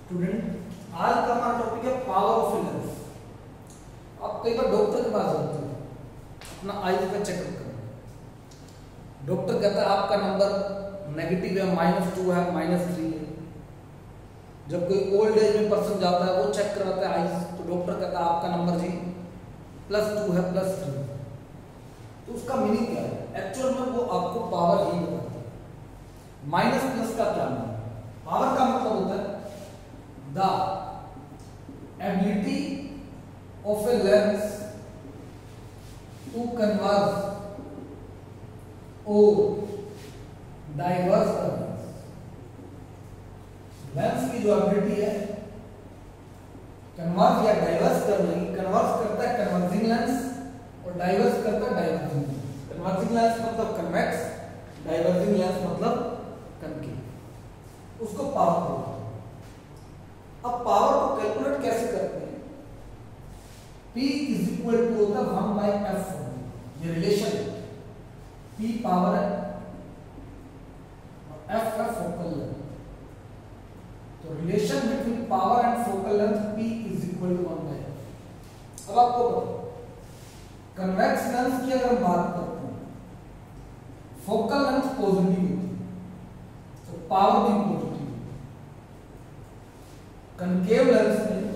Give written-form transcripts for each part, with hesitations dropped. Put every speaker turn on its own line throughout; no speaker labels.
Student आज का हमारा टॉपिक है पावर ऑफ लेंस। आप कई बार डॉक्टर के पास जाते हो अपना आईज का चेकअप करने। डॉक्टर कहता है आपका नंबर नेगेटिव है, -2 है, -3 है। जब कोई ओल्ड एज में पर्सन जाता है वो चेक कराता है आईज, तो डॉक्टर कहता है आपका नंबर जी +2 है, +3। तो उसका मीनिंग क्या है? एक्चुअल में वो आपको पावर ही बताता है। माइनस प्लस का क्या मतलब? पावर का मतलब होता है the ability of a lens to converge or diverge the lens। Lens की जो एबिलिटी है कन्वर्ज या डाइवर्स करने की, कन्वर्ज करता है कन्वर्जिंग लेंस और डाइवर्स करता है डाइवर्जिंग लेंस। कन्वर्जिंग लेंस मतलब कन्वेक्स, डाइवर्जिंग लेंस मतलब कनकेव, उसको पावर बोलते हैं। अब पावर को कैलकुलेट कैसे करते हैं? P = होता है 1/f। ये रिलेशन है, P पावर है और F है फोकल लेंथ। तो relation between power and focal length P = 1/f। अब आपको बताओ कन्वेक्स लेंस की अगर हम बात करते हैं, फोकल लेंथ पॉजिटिव होती है तो पावर भी पॉजिटिव। कनकेव लेंस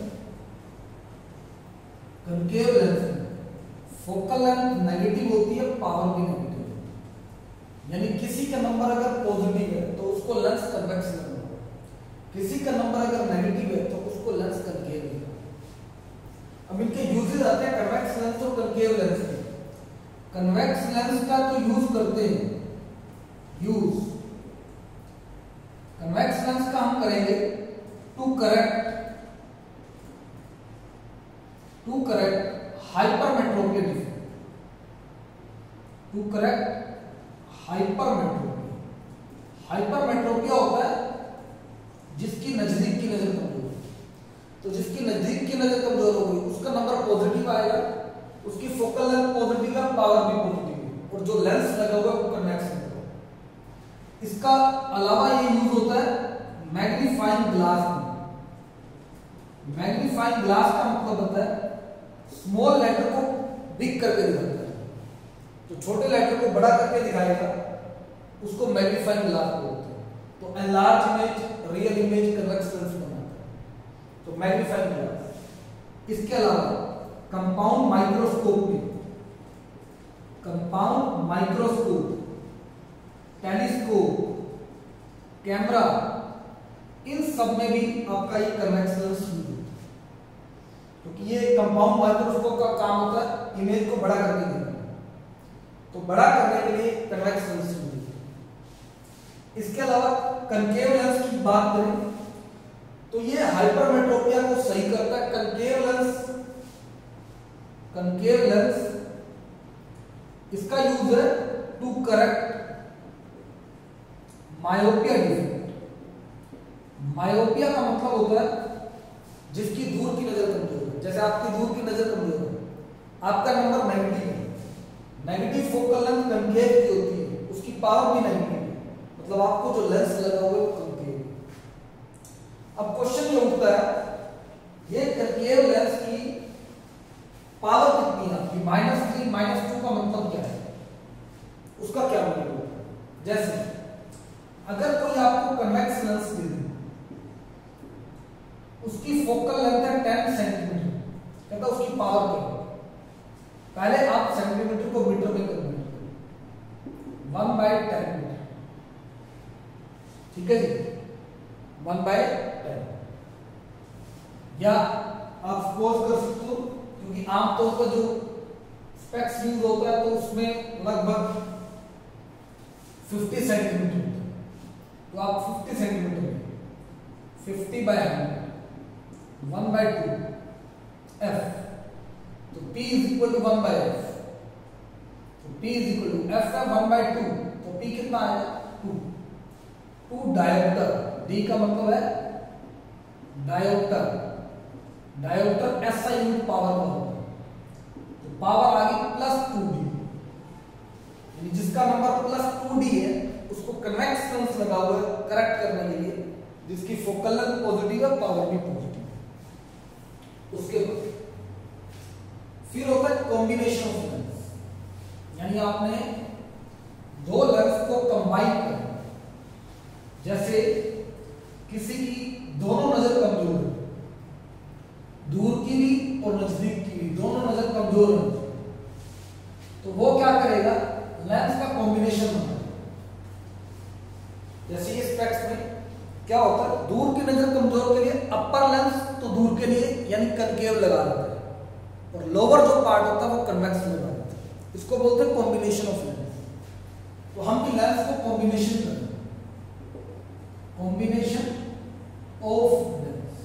में फोकल लेंथ नेगेटिव होती है, पावर भी नेगेटिव होती है। यानी किसी का नंबर अगर पॉजिटिव है तो उसको लेंस कन्वेक्स लेंस होगा, किसी का नंबर अगर नेगेटिव है तो उसको लेंस कनकेव होगा। अब इनके यूजेस आते हैं कन्वेक्स लेंस और कनकेव लेंस के। कन्वेक्स लेंस का तो यूज करते हैं, कन्वेक्स लेंस का हम करेंगे to correct hypermetropia defect। Hypermetropia होता है जिसकी नजदीक की नजर कमजोर है। तो जिसकी नजदीक की नजर कमजोर होगी उसका नंबर पॉजिटिव आएगा, उसकी फोकल लेंथ पॉजिटिव है, पावर भी पॉजिटिव है, और जो लेंस लगा हुआ है वो कन्वेक्स होगा। इसका अलावा ये यूज होता है मैग्नीफाइंग ग्लास में। मैग्नीफाइंग ग्लास का मतलब होता है स्मॉल लेटर को बिग करके दिखाता है, तो छोटे लेटर को बड़ा करके दिखाएगा, उसको मैग्नीफाइंग ग्लास बोलते हैं। तो enlarge image, real image, convex lens बनाता है, तो मैग्नीफाइंग ग्लास। इसके अलावा कंपाउंड माइक्रोस्कोप, टेलीस्कोप, कैमरा, इन सब में भी आपका ये कन्वेक्स लेंस यूज होता है, क्योंकि ये कंपाउंड माइक्रोस्कोप का काम होता है इमेज को बड़ा करके देखना, तो बड़ा करने के लिए कन्वेक्स लेंस यूज होता है। इसके अलावा कनकेव लेंस की बात करें तो ये हाइपरमेट्रोपिया को सही करता है। कनकेव लेंस इसका यूज है to correct myopia defect. Myopia का मतलब होता है जिसकी दूर की नजर कमजोर है। जैसे आपकी दूर की नजर कमजोर है, आपका नंबर नेगेटिव है, नेगेटिव फोकल लेंथ कनकेव की होती है, उसकी पावर भी नेगेटिव है, मतलब आपको जो लेंस लगा हुआ है वो कनकेव है। अब क्वेश्चन ये उठता है ये कनकेव लेंस की पावर कितनी है आपकी? -3, -2 का मतलब क्या है? उसका क्या मतलब होता है? जैसे अगर कोई आपको कन्वेक्स लेंस दे दे, उसकी फोकल लेंथ है 10 सेंटीमीटर, कहता उसकी पावर क्या है? पहले आप सेंटीमीटर को मीटर में कन्वर्ट करें, 1/10 मीटर, ठीक है जी, 1/10। या आप सपोज कर सकते हो, क्योंकि आमतौर पर जो स्पेक्स यूज होता है तो उसमें लगभग 50 सेंटीमीटर होता है, तो आप 50 सेंटीमीटर 50/100 1/2 f, तो P = 1/f, तो P = f है 1/2, तो P कितना आएगा? 2 डायोप्टर, D का मतलब है dioptre, dioptre SI unit power का होता है, तो पावर आ गई +2D। यानी जिसका नंबर +2D है उसको कन्वेक्स लेंस लगा हुआ है करेक्ट करने के लिए, जिसकी फोकल लेंथ पॉजिटिव है, पावर भी पॉजिटिव। उसके बाद फिर होता है कॉम्बिनेशन ऑफ लेंस, यानी आपने दो लेंस को कंबाइन करना। जैसे किसी की दोनों नजर कमजोर है, दूर की भी और नजदीक की भी, दोनों नजर कमजोर है, तो वो क्या करेगा, लेंस का कॉम्बिनेशन बनाएगा। जैसे ये स्पेक्स में क्या होता है, दूर की नजर कमजोर के लिए अपर लेंस तो दूर के लिए यानी कनकेव लगा देता है, और लोअर जो पार्ट होता है वो कन्वेक्स लगा देता है। इसको बोलते हैं कॉम्बिनेशन ऑफ लेंस। तो हम भी लेंस को कॉम्बिनेशन करें, कॉम्बिनेशन ऑफ लेंस।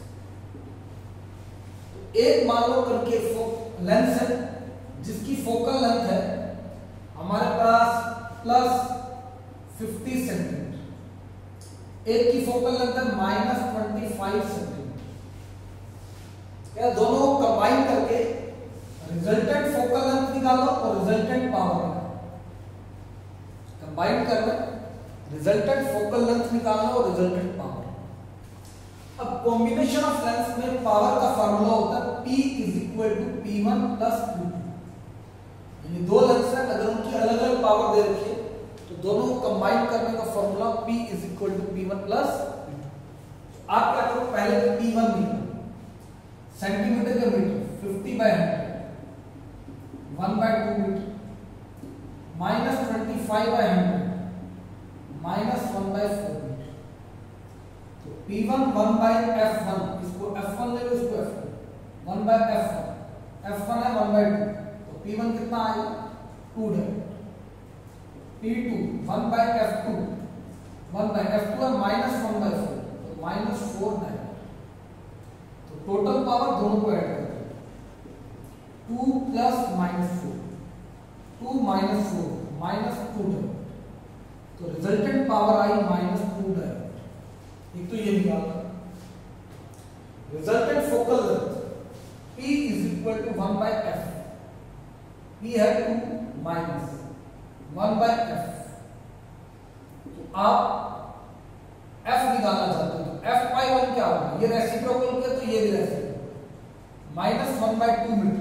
एक मान लो करके लेंस है जिसकी फोकल लेंथ है हमारे पास +50 सेंटीमीटर, एक की फोकल लेंथ है -25 सेंटीमीटर। क्या दोनों को कंबाइन करके रिजल्टेंट फोकल लेंथ निकालो और रिजल्टेंट पावर निकालो। कंबाइन करना, रिजल्टेंट फोकल लेंथ निकालना और रिजल्टेंट पावर। अब कॉम्बिनेशन ऑफ लेंस में पावर का फार्मूला होता है P = P1 + P2। यानी दो लेंस है, अगर उनकी अलग अलग पावर दे रखी है तो दोनों को कंबाइन करने का फार्मूला P = P1 + P2। आप क्या करो, पहले P1 निकालो, सेंटीमीटर के मीटर 50/100, 1/2 मीटर, -25/100, -1/4 मीटर। तो P1 1/f1, इसको f1 ले लो, इसको f1, 1/f1, f1 है 1/2, तो P1 कितना आएगा 2 डायरेक्ट। P2 1/f2, 1/f2 है -1/4, तो -4 डायरेक्ट। तो टोटल पावर दोनों को ऐड करते हैं, 2 + -4, 2 - 4 -2 डायरेक्ट, तो रिजल्टेंट पावर आई -2 डायरेक्ट। एक तो ये निकालना, resultant focal length P = 1/f, P है 2 माइनस 1/f। तो आप f निकालना चाहते हो तो f/1 क्या होगा, ये रेसिप्रोकल के तो ये भी रेसिप्रोकल, -1/2 मीटर।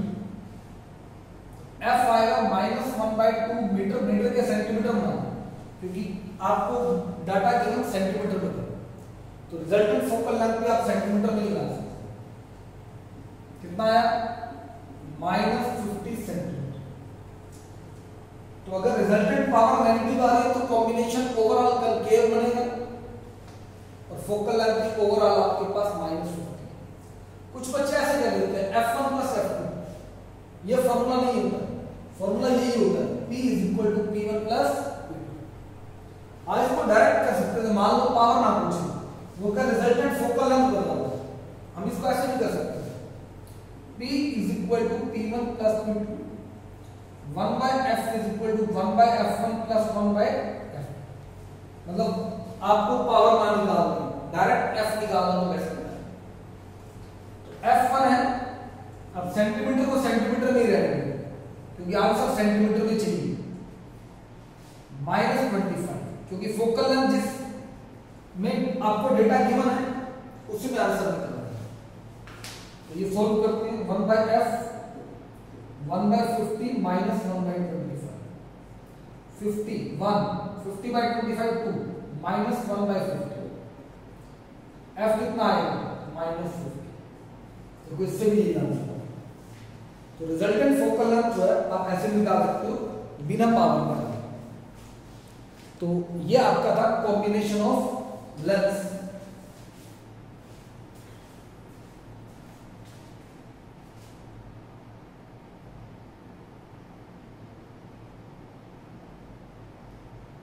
f आएगा -1/2 मीटर, मीटर के सेंटीमीटर में, क्योंकि आपको डाटा गिवन सेंटीमीटर में, तो रिजल्टेंट फोकल लेंथ भी आप सेंटीमीटर में निकाल सकते। कितना आया, -50 सेंटीमीटर। तो अगर रिजल्टेंट पावर नेगेटिव आ रही है तो कॉम्बिनेशन ओवरऑल कनकेव बनेगा और फोकल लेंथ भी ओवरऑल आपके पास -50। कुछ बच्चे ऐसे कर लेते हैं f1 + f2, ये फार्मूला नहीं होता, फार्मूला यही होता है P = P1 + P2। आज इसको डायरेक्ट कर सकते हैं, मान लो पावर ना पूछे, वो का रिजल्टेंट फोकल लेंथ बता दो, हम इसको ऐसे नहीं कर सकते। P = P1 + P2, 1/f = 1/f1 + 1/f। मतलब आपको पावर ना निकालनी, डायरेक्ट f निकालना तो कैसे करना है। तो f1 है, अब सेंटीमीटर को सेंटीमीटर में ही रहने, क्योंकि आंसर सेंटीमीटर में चाहिए, -25, क्योंकि फोकल लेंथ जिस में आपको डेटा गिवन है उसी में आंसर निकलना है। तो ये सॉल्व करते हैं, 1/f 1/50 -1/25, 50/25 2 -1/50, f कितना आएगा -50। तो इससे भी ये आंसर। तो रिजल्टेंट फोकल लेंथ जो है आप ऐसे निकाल सकते हो बिना पावर बढ़ाए। तो ये आपका था कॉम्बिनेशन ऑफ लेंस।